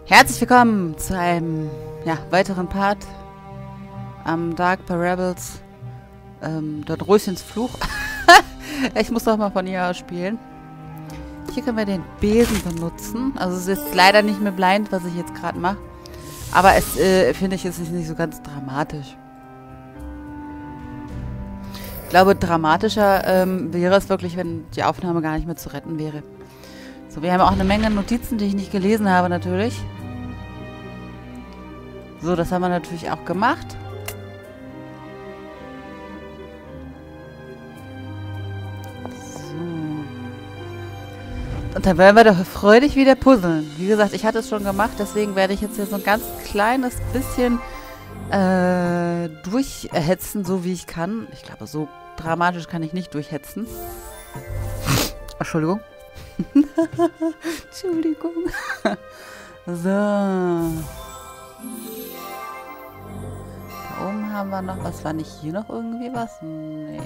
Herzlich willkommen zu einem weiteren Part am Dark Parables. Dornröschens Fluch. Ich muss doch mal von ihr aus spielen. Hier können wir den Besen benutzen. Also es ist leider nicht mehr blind, was ich jetzt gerade mache. Aber es, finde ich, ist nicht so ganz dramatisch. Ich glaube, dramatischer wäre es wirklich, wenn die Aufnahme gar nicht mehr zu retten wäre. So, wir haben auch eine Menge Notizen, die ich nicht gelesen habe, natürlich. So, das haben wir natürlich auch gemacht. So. Und dann werden wir doch freudig wieder puzzeln. Wie gesagt, ich hatte es schon gemacht, deswegen werde ich jetzt hier so ein ganz kleines bisschen durchhetzen, so wie ich kann. Ich glaube, so dramatisch kann ich nicht durchhetzen. Entschuldigung. Entschuldigung. So. Da oben haben wir noch... Was war nicht hier noch irgendwie was? Nee.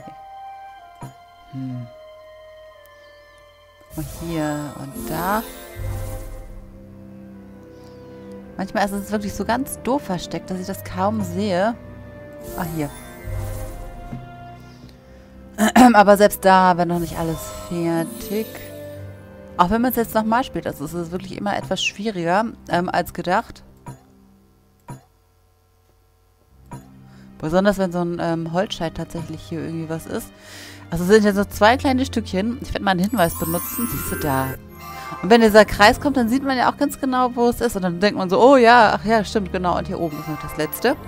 Und hier und da. Manchmal ist es wirklich so ganz doof versteckt, dass ich das kaum sehe. Ah, hier. Aber selbst da wäre noch nicht alles fertig. Auch wenn man es jetzt nochmal spielt, also es ist wirklich immer etwas schwieriger als gedacht. Besonders wenn so ein Holzscheit tatsächlich hier irgendwie was ist. Also es sind jetzt so zwei kleine Stückchen. Ich werde mal einen Hinweis benutzen. Siehst du da? Und wenn dieser Kreis kommt, dann sieht man ja auch ganz genau, wo es ist. Und dann denkt man so, oh ja, ach ja, stimmt, genau. Und hier oben ist noch das letzte. Habe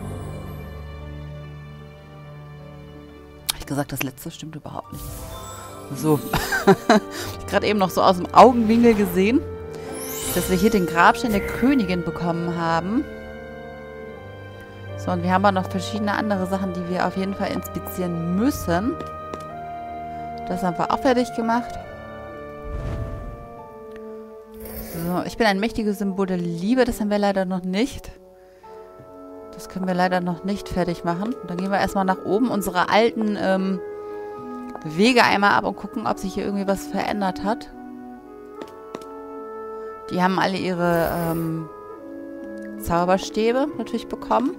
ich gesagt, das letzte stimmt überhaupt nicht. So. Ich gerade eben noch so aus dem Augenwinkel gesehen, dass wir hier den Grabstein der Königin bekommen haben. So, und wir haben auch noch verschiedene andere Sachen, die wir auf jeden Fall inspizieren müssen. Das haben wir auch fertig gemacht. So, ich bin ein mächtiges Symbol der Liebe. Das haben wir leider noch nicht. Das können wir leider noch nicht fertig machen. Dann gehen wir erstmal nach oben unsere alten Wege einmal ab und gucken, ob sich hier irgendwie was verändert hat. Die haben alle ihre Zauberstäbe natürlich bekommen.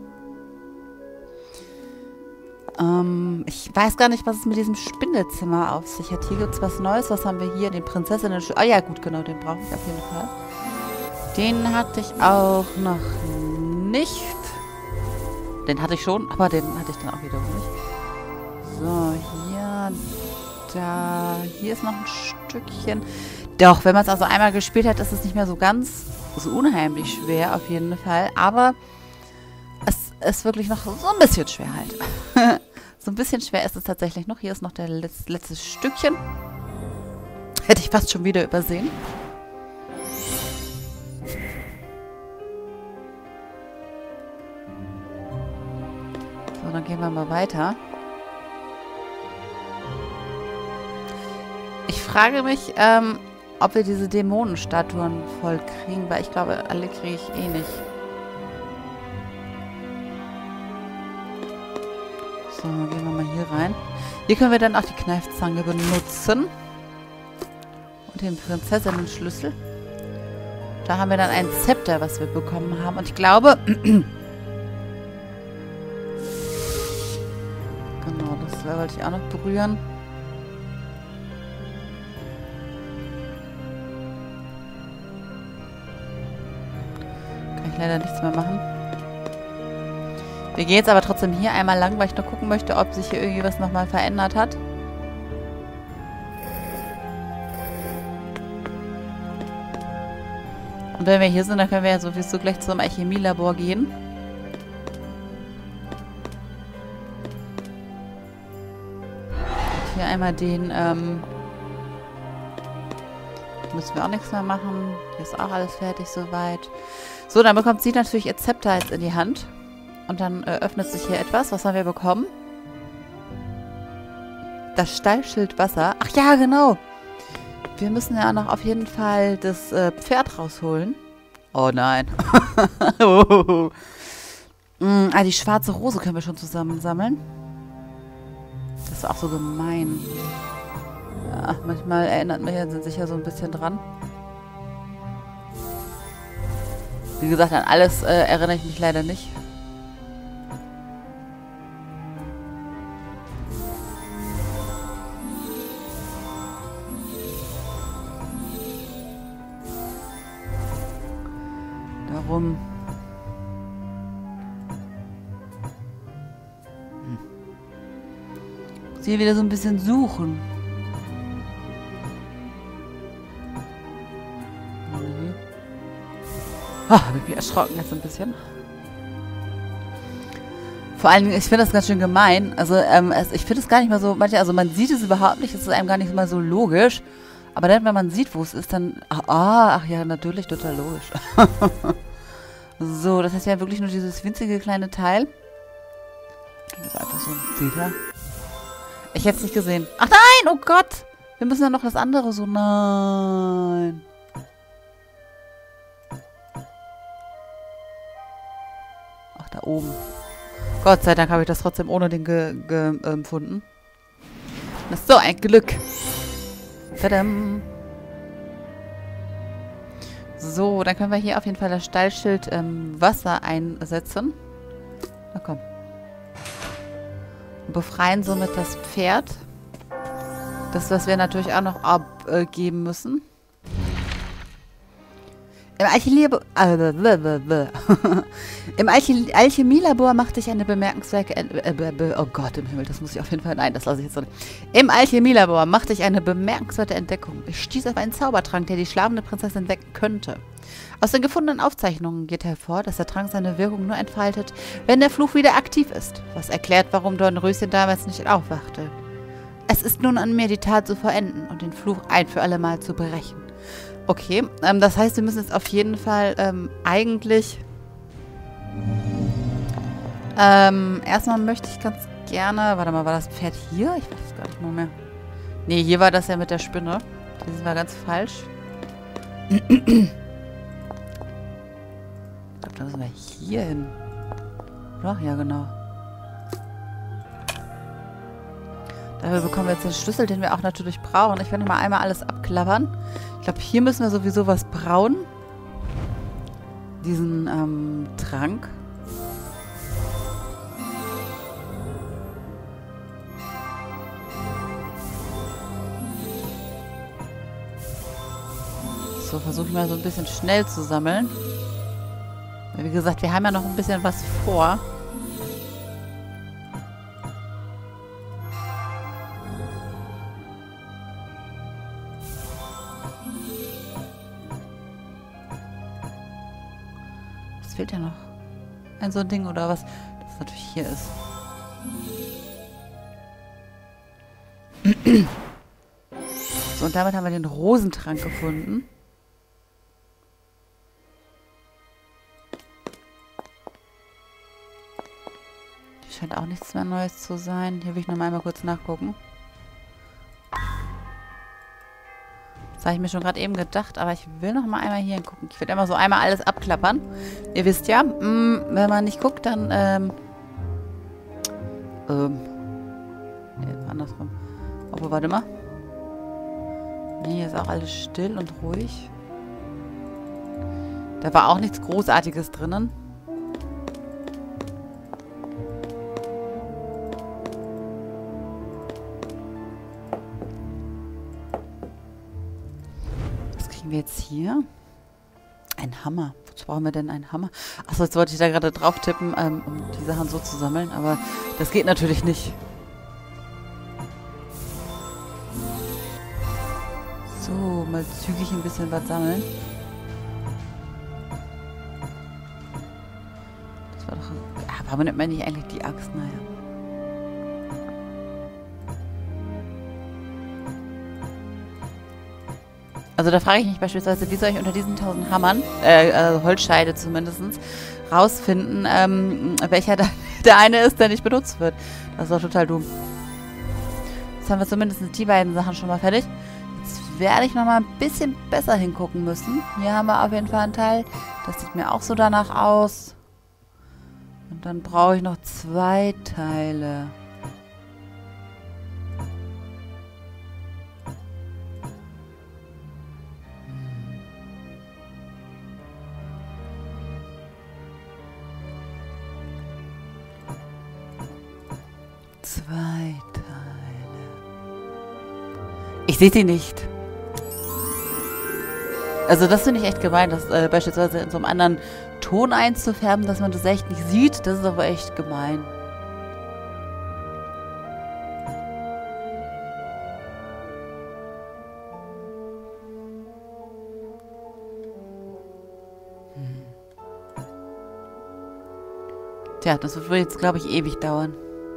Ich weiß gar nicht, was es mit diesem Spindelzimmer auf sich hat. Hier gibt es was Neues. Was haben wir hier? Den Prinzessinnen... Ah ja, gut, genau, den brauche ich auf jeden Fall. Den hatte ich auch noch nicht. Den hatte ich schon, aber den hatte ich dann auch wiederum nicht. So, hier, da... Hier ist noch ein Stückchen. Doch, wenn man es also einmal gespielt hat, ist es nicht mehr so ganz so unheimlich schwer, auf jeden Fall. Aber es ist wirklich noch so ein bisschen schwer halt. So ein bisschen schwer ist es tatsächlich noch. Hier ist noch der letzte Stückchen. Hätte ich fast schon wieder übersehen. So, dann gehen wir mal weiter. Ich frage mich, ob wir diese Dämonenstatuen voll kriegen, weil ich glaube, alle kriege ich eh nicht. So, gehen wir mal hier rein. Hier können wir dann auch die Kneifzange benutzen. Und den Prinzessinnen-Schlüssel. Da haben wir dann ein Zepter, was wir bekommen haben. Und ich glaube... Genau, das wollte ich auch noch berühren. Kann ich leider nichts mehr machen. Wir gehen jetzt aber trotzdem hier einmal lang, weil ich nur gucken möchte, ob sich hier irgendwie was nochmal verändert hat. Und wenn wir hier sind, dann können wir ja sowieso gleich zum Alchemielabor gehen. Und hier einmal den, müssen wir auch nichts mehr machen. Hier ist auch alles fertig soweit. So, dann bekommt sie natürlich ihr Zepter jetzt in die Hand. Und dann öffnet sich hier etwas. Was haben wir bekommen? Das Stallschild Wasser. Ach ja, genau. Wir müssen ja noch auf jeden Fall das Pferd rausholen. Oh nein. Die schwarze Rose können wir schon zusammensammeln. Das ist auch so gemein. Ja, manchmal erinnert man sich ja so ein bisschen dran. Wie gesagt, an alles erinnere ich mich leider nicht. Darum... Hier wieder so ein bisschen suchen. Habe ich mich erschrocken jetzt ein bisschen. Vor allen Dingen, ich finde das ganz schön gemein. Also, ich finde es gar nicht mal so, also man sieht es überhaupt nicht, es ist einem gar nicht mal so logisch. Aber dann, wenn man sieht, wo es ist, dann, ach ja, natürlich, total logisch. So, das heißt ja wirklich nur dieses winzige kleine Teil. Das ist einfach so ein Zieher. Ich hätte es nicht gesehen. Ach nein, oh Gott. Wir müssen ja noch das andere so. Nein. Ach, da oben. Gott sei Dank habe ich das trotzdem ohne den gefunden. Das ist so ein Glück. Tadam. So, dann können wir hier auf jeden Fall das Stallschild Wasser einsetzen. Na komm. Und befreien somit das Pferd. Das, was wir natürlich auch noch abgeben müssen. Im Alchemielabor machte ich eine bemerkenswerte... oh Gott im Himmel, das muss ich auf jeden Fall... Nein, das lasse ich jetzt so nicht. Im Alchemielabor machte ich eine bemerkenswerte Entdeckung. Ich stieß auf einen Zaubertrank, der die schlafende Prinzessin wecken könnte. Aus den gefundenen Aufzeichnungen geht hervor, dass der Trank seine Wirkung nur entfaltet, wenn der Fluch wieder aktiv ist. Was erklärt, warum Dornröschen damals nicht aufwachte. Es ist nun an mir, die Tat zu vollenden und den Fluch ein für alle Mal zu brechen. Okay, das heißt, wir müssen jetzt auf jeden Fall eigentlich... erstmal möchte ich ganz gerne... Warte mal, war das Pferd hier? Ich weiß es gar nicht mehr. Nee, hier war das ja mit der Spinne. Das war ganz falsch. Ich glaube, da müssen wir hier hin. Ach ja, genau. Dafür bekommen wir jetzt den Schlüssel, den wir auch natürlich brauchen. Ich werde mal einmal alles abklappern. Ich glaube, hier müssen wir sowieso was brauen. Diesen Trank. So, versuche ich mal so ein bisschen schnell zu sammeln. Weil, wie gesagt, wir haben ja noch ein bisschen was vor. Fehlt ja noch ein so ein Ding oder was, das natürlich hier ist. So, und damit haben wir den Rosentrank gefunden. Hier scheint auch nichts mehr Neues zu sein. Hier will ich noch mal einmal kurz nachgucken. Das habe ich mir schon gerade eben gedacht, aber ich will noch mal einmal hier hingucken. Ich will immer so einmal alles abklappern. Ihr wisst ja, wenn man nicht guckt, dann, nee, andersrum. Aber warte mal. Nee, hier ist auch alles still und ruhig. Da war auch nichts Großartiges drinnen. Wir jetzt hier ein Hammer. Wozu brauchen wir denn einen Hammer? Achso, jetzt wollte ich da gerade drauf tippen, um die Sachen so zu sammeln, aber das geht natürlich nicht. So, mal zügig ein bisschen was sammeln. Das war doch... warum nimmt man nicht eigentlich die Axt? Naja. Also da frage ich mich beispielsweise, wie soll ich unter diesen 1000 Hammern, Holzscheide zumindest, rausfinden, welcher der eine ist, der nicht benutzt wird. Das ist doch total dumm. Jetzt haben wir zumindest die beiden Sachen schon mal fertig. Jetzt werde ich nochmal ein bisschen besser hingucken müssen. Hier haben wir auf jeden Fall einen Teil. Das sieht mir auch so danach aus. Und dann brauche ich noch 2 Teile. 2 Teile. Ich sehe sie nicht. Also das finde ich echt gemein, das beispielsweise in so einem anderen Ton einzufärben, dass man das echt nicht sieht. Das ist aber echt gemein. Tja, das wird jetzt, glaube ich, ewig dauern.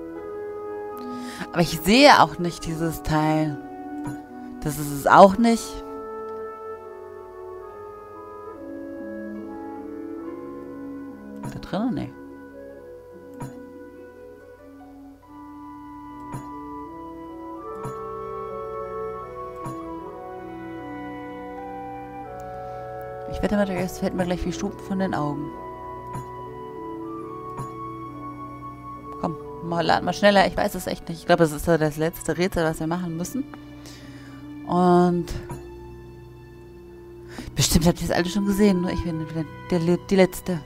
Aber ich sehe auch nicht dieses Teil. Das ist es auch nicht. Da drinnen? Nee. Ich wette mal, es fällt mir gleich wie Schuppen von den Augen. Komm, lad mal schneller. Ich weiß es echt nicht. Ich glaube, das ist ja das letzte Rätsel, was wir machen müssen. Und bestimmt habt ihr das alle schon gesehen. Nur ich bin wieder die Letzte.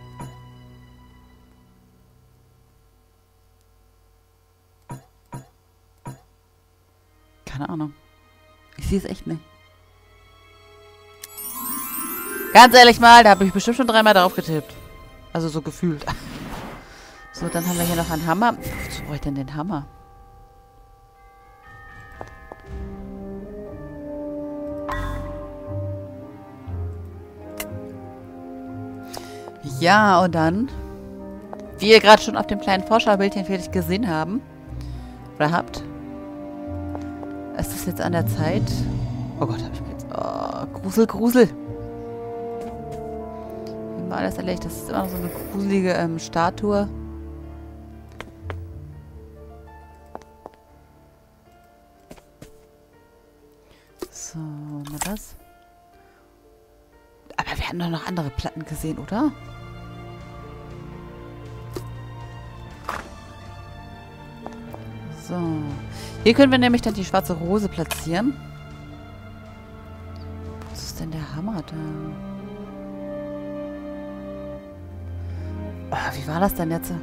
Keine Ahnung. Ich sehe es echt nicht. Ganz ehrlich mal, da habe ich bestimmt schon 3-mal darauf getippt. Also so gefühlt. So, dann haben wir hier noch einen Hammer. Wozu brauche ich denn den Hammer? Ja, und dann, wie ihr gerade schon auf dem kleinen Vorschaubildchen fertig gesehen haben, oder habt, ist es jetzt an der Zeit. Oh Gott, habe ich mir jetzt. Oh, Grusel, Grusel. Wie war das erledigt? Das ist immer noch so eine gruselige Statue. So, mal das. Aber wir hatten doch noch andere Platten gesehen, oder? So. Hier können wir nämlich dann die schwarze Rose platzieren. Was ist denn der Hammer da? Oh, wie war das denn jetzt?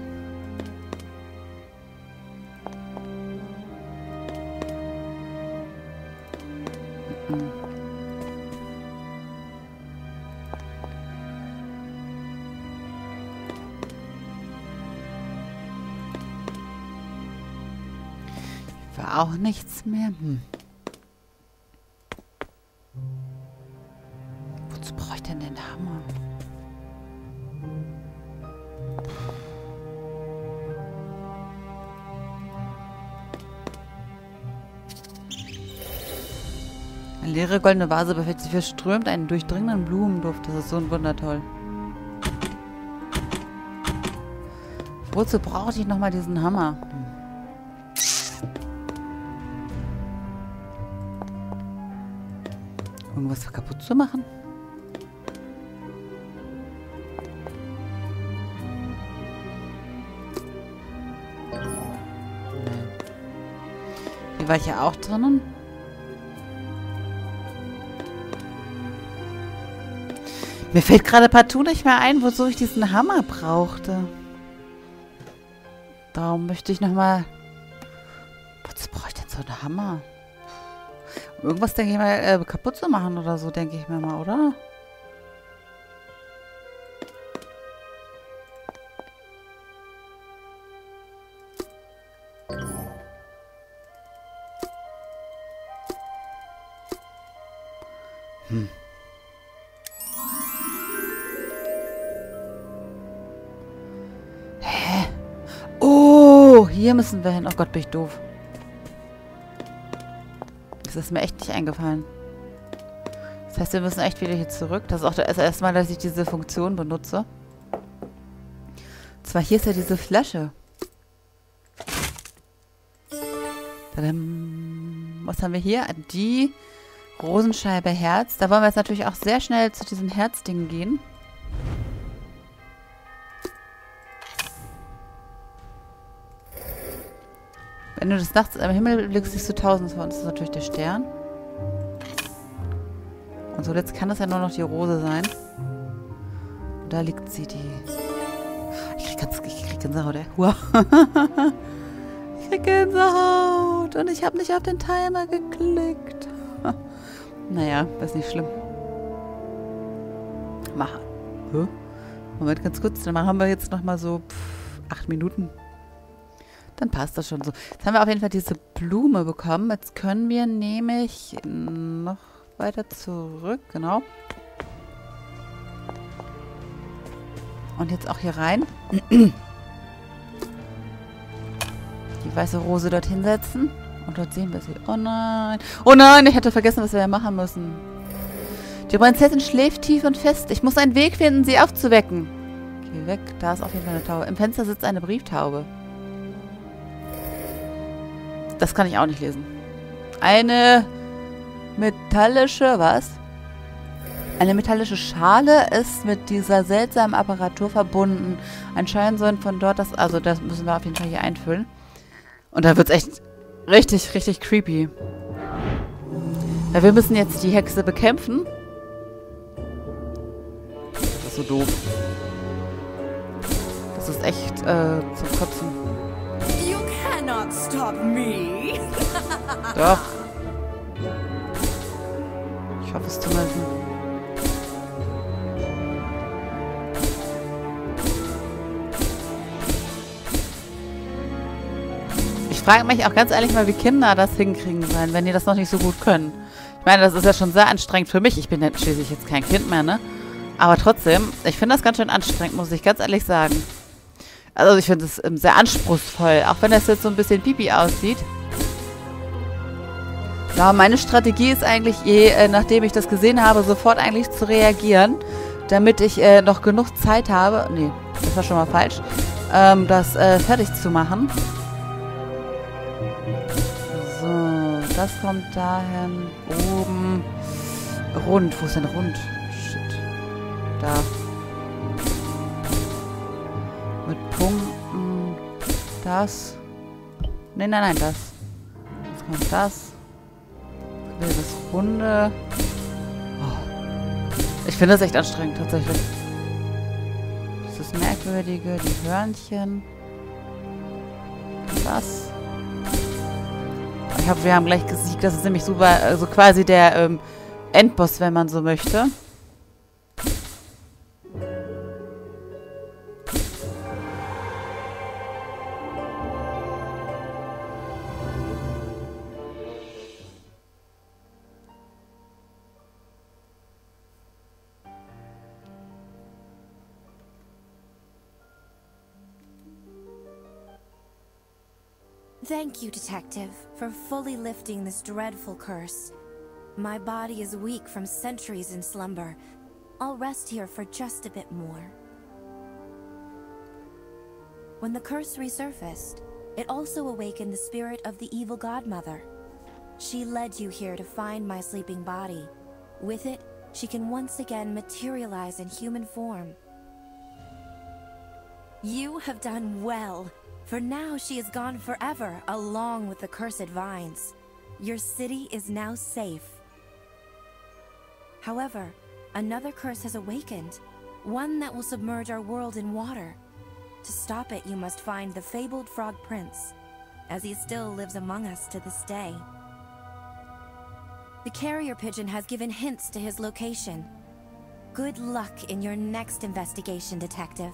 War auch nichts mehr. Wozu brauche ich denn den Hammer? Eine leere goldene Vase befindet sich verströmt einen durchdringenden Blumenduft. Das ist so ein Wundertoll. Wozu brauche ich nochmal diesen Hammer? Irgendwas kaputt zu machen? Nee. Hier war ich ja auch drinnen. Mir fällt gerade partout nicht mehr ein, wozu ich diesen Hammer brauchte. Darum möchte ich nochmal... Wozu brauche ich denn so einen Hammer? Um irgendwas, denke ich mal, kaputt zu machen oder so, denke ich mir mal, oder? Hä? Oh, hier müssen wir hin. Oh Gott, bin ich doof. Das ist mir echt nicht eingefallen. Das heißt, wir müssen echt wieder hier zurück. Das ist auch das erste Mal, dass ich diese Funktion benutze. Und zwar hier ist ja diese Flasche. Tadam. Was haben wir hier? Die Rosenscheibe Herz. Da wollen wir jetzt natürlich auch sehr schnell zu diesem Herzding gehen. Wenn du des Nachts am Himmel blickst, siehst du tausend von uns. Das ist natürlich der Stern. Und so, jetzt kann das ja nur noch die Rose sein. Und da liegt sie, die... Ich krieg Gänsehaut, ey. Wow. Ich krieg Gänsehaut. Und ich habe nicht auf den Timer geklickt. Naja, ist nicht schlimm. Machen. Moment, ganz kurz. Dann machen wir jetzt nochmal so 8 Minuten. Dann passt das schon so. Jetzt haben wir auf jeden Fall diese Blume bekommen. Jetzt können wir nämlich noch weiter zurück. Genau. Und jetzt auch hier rein. Die weiße Rose dorthin setzen. Und dort sehen wir sie. Oh nein. Oh nein, ich hatte vergessen, was wir machen müssen. Die Prinzessin schläft tief und fest. Ich muss einen Weg finden, sie aufzuwecken. Geh weg. Da ist auf jeden Fall eine Taube. Im Fenster sitzt eine Brieftaube. Das kann ich auch nicht lesen. Eine metallische, was? Eine metallische Schale ist mit dieser seltsamen Apparatur verbunden. Anscheinend sollen von dort das... Also das müssen wir auf jeden Fall hier einfüllen. Und da wird es echt richtig, richtig creepy. Weil wir müssen jetzt die Hexe bekämpfen. Das ist so doof. Das ist echt zum Kotzen. You cannot stop me. Doch. Ich hoffe es zumindest. Ich frage mich auch ganz ehrlich mal, wie Kinder das hinkriegen sollen, wenn die das noch nicht so gut können. Ich meine, das ist ja schon sehr anstrengend für mich. Ich bin ja schließlich jetzt kein Kind mehr, ne? Aber trotzdem, ich finde das ganz schön anstrengend, muss ich ganz ehrlich sagen. Also ich finde es sehr anspruchsvoll, auch wenn das jetzt so ein bisschen pipi aussieht. Ja, meine Strategie ist eigentlich, nachdem ich das gesehen habe, sofort eigentlich zu reagieren, damit ich noch genug Zeit habe, nee, das war schon mal falsch, das fertig zu machen. So, das kommt dahin, oben, rund, wo ist denn rund? Shit, da. Mit Punkten, das, nein, das. Jetzt kommt das. Das Runde. Oh. Ich finde das echt anstrengend, tatsächlich. Das ist Merkwürdige, die Hörnchen. Das. Ich hoffe, wir haben gleich gesiegt. Das ist nämlich super, also quasi der Endboss, wenn man so möchte. Thank you, Detective, for fully lifting this dreadful curse. My body is weak from centuries in slumber. I'll rest here for just a bit more. When the curse resurfaced, it also awakened the spirit of the evil godmother. She led you here to find my sleeping body. With it, she can once again materialize in human form. You have done well. For now, she is gone forever, along with the cursed vines. Your city is now safe. However, another curse has awakened, one that will submerge our world in water. To stop it, you must find the fabled Frog Prince, as he still lives among us to this day. The carrier pigeon has given hints to his location. Good luck in your next investigation, Detective.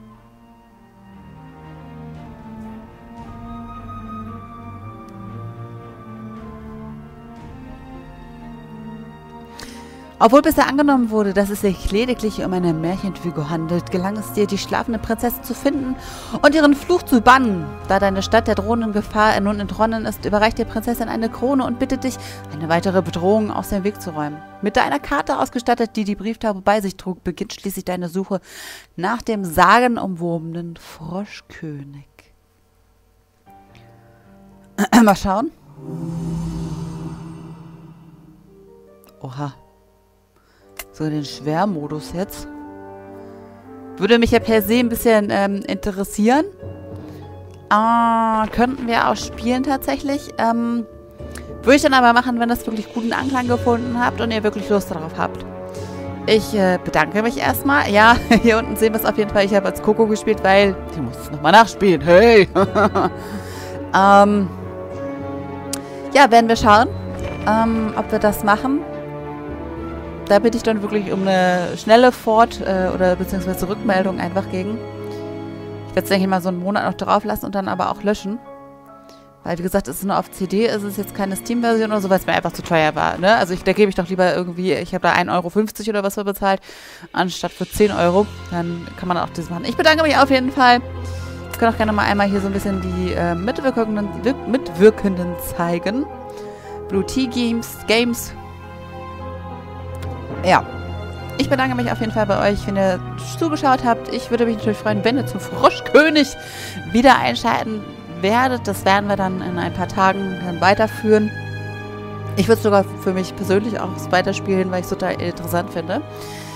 Obwohl bisher angenommen wurde, dass es sich lediglich um eine Märchenfigur handelt, gelang es dir, die schlafende Prinzessin zu finden und ihren Fluch zu bannen. Da deine Stadt der drohenden Gefahr nun entronnen ist, überreicht die Prinzessin eine Krone und bittet dich, eine weitere Bedrohung aus dem Weg zu räumen. Mit einer Karte ausgestattet, die die Brieftaube bei sich trug, beginnt schließlich deine Suche nach dem sagenumwobenen Froschkönig. Mal schauen. Oha. So den Schwermodus jetzt. Würde mich ja per se ein bisschen interessieren. Könnten wir auch spielen tatsächlich. Würde ich dann aber machen, wenn das wirklich guten Anklang gefunden habt und ihr wirklich Lust darauf habt. Ich bedanke mich erstmal. Ja, hier unten sehen wir es auf jeden Fall. Ich habe als Coco gespielt, weil ich muss es nochmal nachspielen. Hey! Ja, werden wir schauen, ob wir das machen. Da bitte ich dann wirklich um eine schnelle oder beziehungsweise Rückmeldung einfach gegen. Ich werde es, denke ich mal, so einen Monat noch drauf lassen und dann aber auch löschen. Weil, wie gesagt, es ist nur auf CD, es ist jetzt keine Steam-Version oder so, weil es mir einfach zu teuer war. Ne? Also da gebe ich doch lieber irgendwie, ich habe da 1,50 € oder was für bezahlt, anstatt für 10 €. Dann kann man auch das machen. Ich bedanke mich auf jeden Fall. Ich kann auch gerne mal einmal hier so ein bisschen die Mitwirkenden zeigen. Blue Tea Games. Ja. Ich bedanke mich auf jeden Fall bei euch, wenn ihr zugeschaut habt. Ich würde mich natürlich freuen, wenn ihr zum Froschkönig wieder einschalten werdet. Das werden wir dann in ein paar Tagen dann weiterführen. Ich würde es sogar für mich persönlich auch weiterspielen, weil ich es total interessant finde.